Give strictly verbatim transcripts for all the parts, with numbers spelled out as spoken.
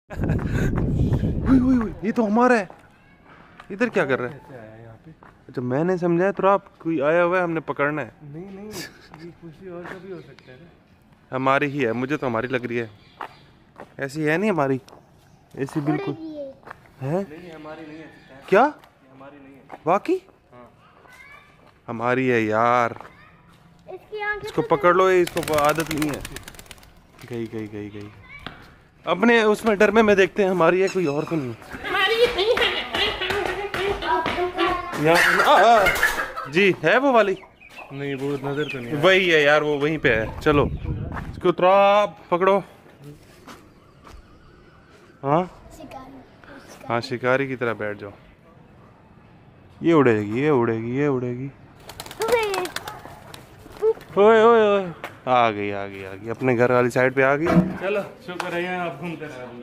ये तो हमारा है। इधर क्या कर रहा है? अच्छा मैंने समझा तो आप कोई आया हुआ है, हमने पकड़ना है। नहीं नहीं, ये किसी और का भी हो सकता है ना। हमारी ही है, मुझे तो हमारी लग रही है। ऐसी है नहीं हमारी, ऐसी बिल्कुल है। नहीं हमारी नहीं है। क्या हमारी नहीं है वाकई? हाँ। हमारी है यार। इसको पकड़ लो, इसको आदत नहीं है। गई गई गई गई अपने उसमें डर में मैं देखते हैं हमारी है, कोई और तो नहीं है। जी है वो वाली? नहीं वो नजर तो नहीं। वही है यार, वो वहीं पे है। चलो इसको थोड़ा पकड़ो। हाँ हाँ, शिकारी की तरह बैठ जाओ। ये उड़ेगी, ये उड़ेगी, ये उड़ेगी। ओए ओए ओए, आ गई आ गई आ गई, अपने घर वाली साइड पे आ गई। चलो शुक्र है आप घूमते रहो।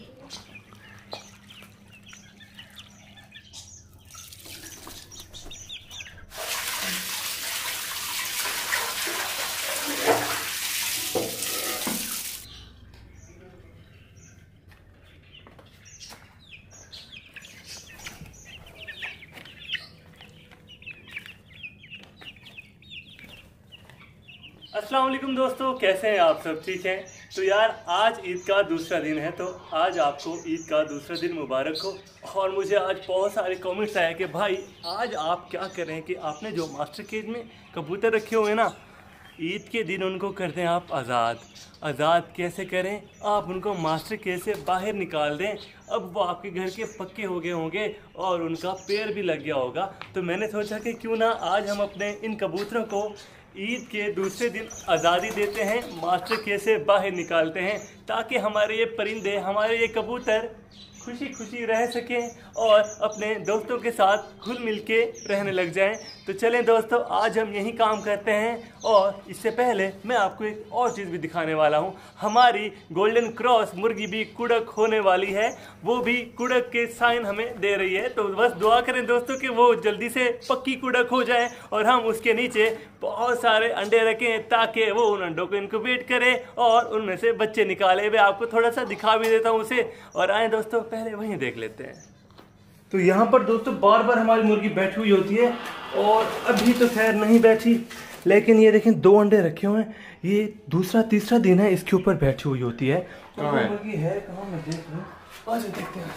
अस्सलाम वालेकुम दोस्तों, कैसे हैं आप सब? ठीक हैं? तो यार आज ईद का दूसरा दिन है, तो आज आपको ईद का दूसरा दिन मुबारक हो। और मुझे आज बहुत सारे कमेंट्स आए कि भाई आज आप क्या करें कि आपने जो मास्टर केज में कबूतर रखे हुए हैं ना, ईद के दिन उनको करते हैं आप आज़ाद। आज़ाद कैसे करें? आप उनको मास्टर केज से बाहर निकाल दें। अब वो आपके घर के पक्के हो गए होंगे और उनका पैर भी लग गया होगा। तो मैंने सोचा कि क्यों ना आज हम अपने इन कबूतरों को ईद के दूसरे दिन आज़ादी देते हैं, मास्टर केज से बाहर निकालते हैं, ताकि हमारे ये परिंदे, हमारे ये कबूतर खुशी खुशी रह सकें और अपने दोस्तों के साथ घुल मिल के रहने लग जाएं। तो चलें दोस्तों, आज हम यही काम करते हैं। और इससे पहले मैं आपको एक और चीज़ भी दिखाने वाला हूं। हमारी गोल्डन क्रॉस मुर्गी भी कुड़क होने वाली है, वो भी कुड़क के साइन हमें दे रही है। तो बस दुआ करें दोस्तों कि वो जल्दी से पक्की कुड़क हो जाए और हम उसके नीचे बहुत सारे अंडे रखें, ताकि वो उन अंडों को इनक्यूबेट करे और उनमें से बच्चे निकाले। मैं आपको थोड़ा सा दिखा भी देता हूँ उसे। और आए दोस्तों, पहले वहीं देख लेते हैं। तो यहाँ पर दोस्तों बार बार हमारी मुर्गी बैठी हुई होती है, और अभी तो खैर नहीं बैठी, लेकिन ये देखें दो अंडे रखे हुए हैं। ये दूसरा तीसरा दिन है इसके ऊपर बैठी हुई होती है। तो है? मुर्गी है कहाँ, मैं देख रहा हूँ। आज देखते हैं।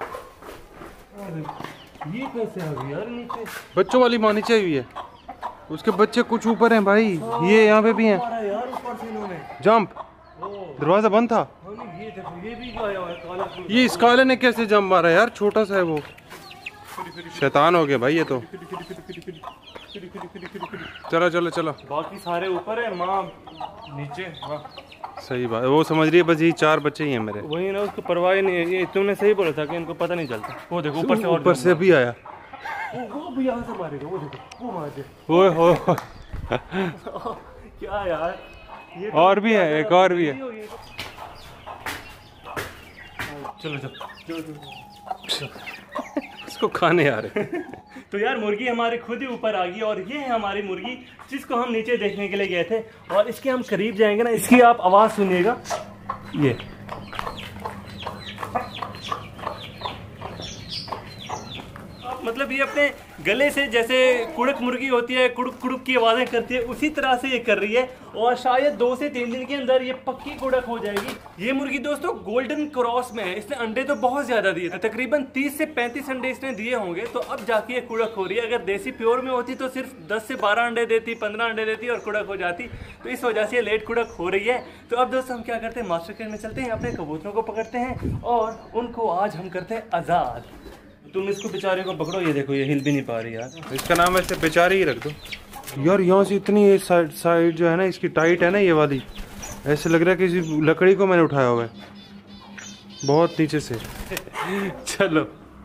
ये कैसे आ गई यार नीचे? बच्चों वाली माँ नीचे हुई है, उसके बच्चे कुछ ऊपर हैं भाई। ये यहाँ पे भी हैं यार, ऊपर से इन्होंने जंप। दरवाजा बंद था। ये देखो, ये भी आया हुआ है काला। ये इस काले ने कैसे जंप मारा यार? छोटा सा है वो, शैतान हो गया भाई ये तो। चलो चलो चलो, बाकी सारे ऊपर है, माँ नीचे। सही बात, वो समझ रही है बस ये चार बच्चे ही हैं मेरे। वही ना, उसको परवाह नहीं है। ये तुमने सही बोला था कि इनको पता नहीं चलता। वो देखो ऊपर से, और ऊपर से भी आया। वो वो भी यहाँ से मारेगा, वो देखो वो मार दे। ओए हो क्या यार, ये और भी है, एक और भी है। चलो चलो इसको खाने आ रहे। तो यार मुर्गी हमारे खुद ही ऊपर आ गई, और ये है हमारी मुर्गी जिसको हम नीचे देखने के लिए गए थे। और इसके हम करीब जाएंगे ना, इसकी आप आवाज़ सुनिएगा। ये मतलब ये अपने गले से जैसे कुड़क मुर्गी होती है, कुड़क कुड़क की आवाज़ें करती है, उसी तरह से ये कर रही है। और शायद दो से तीन दिन के अंदर ये पक्की कुड़क हो जाएगी। ये मुर्गी दोस्तों गोल्डन क्रॉस में है। इसने अंडे तो बहुत ज़्यादा दिए थे, तकरीबन तीस से पैंतीस अंडे इसने दिए होंगे, तो अब जाके ये कुड़क हो रही है। अगर देसी प्योर में होती तो सिर्फ दस से बारह अंडे देती, पंद्रह अंडे देती और कुड़क हो जाती। तो इस वजह से ये लेट कुड़क हो रही है। तो अब दोस्तों हम क्या करते हैं, मास्टर केज में चलते हैं, अपने कबूतरों को पकड़ते हैं और उनको आज हम करते हैं आज़ाद। तुम इसको बेचारे को पकड़ो, ये देखो ये हिल भी नहीं पा रही यार। इसका नाम ऐसे बेचारी ही रख दो यार। यहाँ से इतनी ये साइड साइड जो है ना इसकी टाइट है ना, ये वाली, ऐसे लग रहा है किसी लकड़ी को मैंने उठाया हुआ है बहुत नीचे से। चलो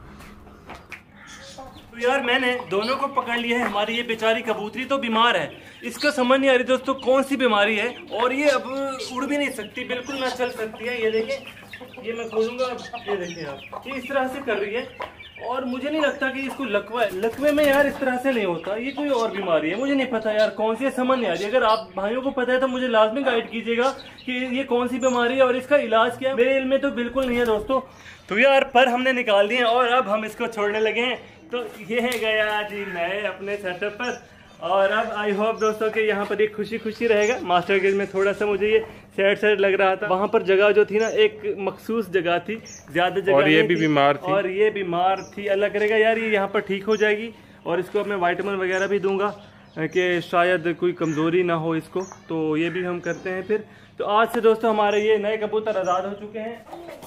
तो यार मैंने दोनों को पकड़ लिया है। हमारी ये बेचारी कबूतरी तो बीमार है, इसका समझ नहीं आ रही दोस्तों कौन सी बीमारी है, और ये अब उड़ भी नहीं सकती, बिल्कुल ना चल सकती है। ये देखें, ये मैं खोलूंगा, ये देखिए आप, ये इस तरह से कर रही है। और मुझे नहीं लगता कि इसको लकवा है। लकवे में यार इस तरह से नहीं होता, ये कोई और बीमारी है, मुझे नहीं पता यार कौन सी है, समझ नहीं आ रही। अगर आप भाइयों को पता है तो मुझे लाजमी गाइड कीजिएगा कि ये कौन सी बीमारी है और इसका इलाज क्या है। मेरे इल्म में तो बिल्कुल नहीं है दोस्तों। तो यार पर हमने निकाल दिए और अब हम इसको छोड़ने लगे हैं। तो ये है गया जी नए अपने सेटअप पर। और अब आई होप दोस्तों कि यहाँ पर एक खुशी खुशी रहेगा। मास्टर केज में थोड़ा सा मुझे ये सैड सैड लग रहा था, वहाँ पर जगह जो थी ना एक मखसूस जगह थी, ज्यादा जगह और ये भी बीमार थी और ये बीमार थी। अल्लाह करेगा यार ये यहाँ पर ठीक हो जाएगी और इसको अब मैं वाइटामिन वगैरह भी दूंगा कि शायद कोई कमजोरी ना हो इसको। तो ये भी हम करते हैं फिर। तो आज से दोस्तों हमारे ये नए कबूतर आज़ाद हो चुके हैं।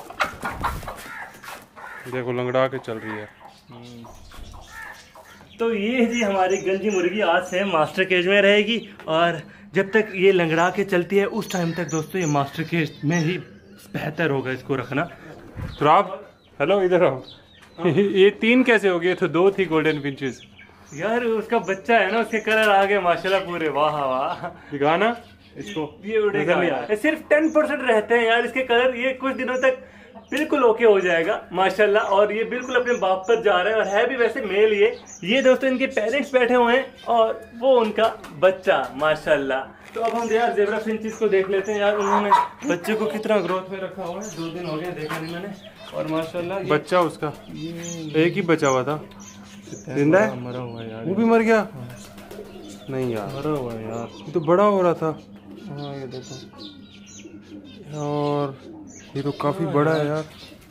देखो लंगड़ा के चल रही है। तो ये जी हमारी गंजी मुर्गी आज से मास्टर केज में रहेगी और जब तक ये लंगड़ा के चलती है उस टाइम तक दोस्तों ये मास्टर केज में ही बेहतर होगा इसको रखना। तो आप हेलो इधर आओ। ये तीन कैसे हो गए? तो दो थी गोल्डन फिंचेस। यार उसका बच्चा है ना, उसके कलर आ गए माशाल्लाह पूरे। वाह वाह, दिखाना इसको। ये उड़ेगा यार, सिर्फ टेन परसेंट रहते हैं यार इसके कलर। ये कुछ दिनों तक बिल्कुल ओके हो जाएगा माशाल्लाह। और ये बिल्कुल अपने बाप पर जा रहा है और है भी वैसे मेल। ये ये दोस्तों इनके पेरेंट्स बैठे हुए हैं और वो उनका बच्चा माशाल्लाह। तो अब हम यार ज़ेब्रा फिंचेस को देख लेते हैं यार, उन्होंने बच्चे को कितना ग्रोथ में रखा हुआ है। दो दिन हो गए देखा नहीं मैंने। और माशाल्लाह बच्चा उसका एक ही बचा हुआ था, जिंदा है? मरा हुआ है यार, वो भी मर गया? नहीं यार मरा हुआ है यार, ये तो बड़ा हो रहा था। हाँ ये देखो और ये तो काफी बड़ा है यार।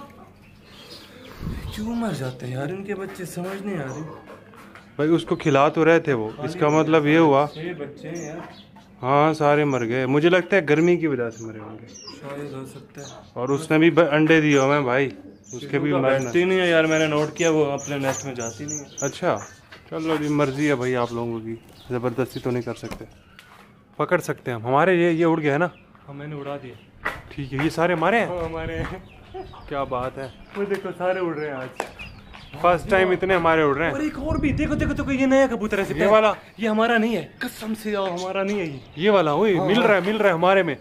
क्यों मर जाते हैं यार इनके बच्चे, समझ नहीं आ रही। भाई उसको खिला तो रहे थे वो, इसका मतलब ये हुआ छह बच्चे हैं यार। हाँ सारे मर गए। मुझे लगता है गर्मी की वजह से मरे होंगे, शायद हो सकता है। और उसने भी अंडे दिए हुए हैं भाई, उसके भी मरना नहीं है यार, मैंने नोट किया वो अपने नेस्ट में जाती नहीं है। अच्छा चलो जी, मर्जी है भाई आप लोगों की, जबरदस्ती तो नहीं कर सकते। पकड़ सकते हैं हम। हमारे ये ये उड़ गया है ना? हाँ मैंने उड़ा दिया। ठीक है, ये सारे हमारे हैं। हाँ हमारे हैं। क्या बात है, वो देखो सारे उड़ रहे हैं आज, फर्स्ट टाइम इतने हमारे उड़ रहे हैं। और एक और भी देखो देखो देखो, ये नया कबूतर है। ये वाला ये हमारा नहीं है, कसम से यार हमारा नहीं है ये। ये वाला ओए मिल रहा है, मिल रहा है हमारे में।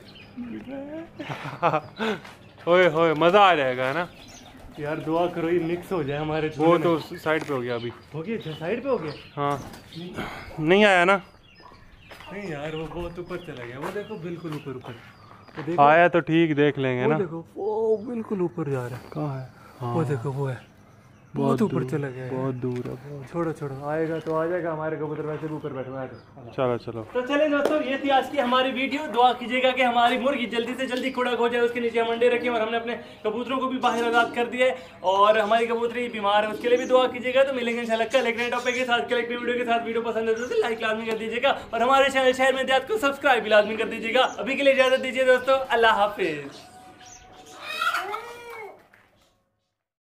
ओए होए मजा आ जाएगा है ना यार। दुआ करो ये मिक्स हो जाए हमारे। वो तो साइड पे हो गया अभी। हो गया साइड पे हो गया। हाँ नहीं आया ना? नहीं यार वो बहुत ऊपर चला गया। वो देखो बिल्कुल ऊपर ऊपर तो देखो, आया तो ठीक, देख लेंगे ना। देखो वो बिल्कुल ऊपर जा रहा है। कहाँ है? हाँ। वो देखो वो है, बहुत ऊपर चला गया है। बहुत दूर है। छोड़ो छोड़ो, आएगा तो आ जाएगा। हमारे कबूतर वैसे भी ऊपर बैठे हुए हैं। चलो चलो तो चलें दोस्तों, ये थी आज की हमारी वीडियो। दुआ कीजिएगा कि हमारी मुर्गी जल्दी से जल्दी खुड़क हो जाए, उसके नीचे हम अंडे रखें। और हमने अपने कबूतरों को भी बाहर आजाद कर दिया है और हमारी कबूतरी बीमार है, उसके लिए भी दुआ कीजिएगा। तो मिलेंगे इंशाल्लाह कल एक नए टॉपिक के साथ, कल एक वीडियो के साथ। वीडियो पसंद है तो लाइक लाजमी कर दीजिएगा और हमारे चैनल शहर में इजाजत को सब्सक्राइब भी लाजमी कर दीजिएगा। अभी के लिए इजाजत दीजिए दोस्तों, अल्लाह हाफिज।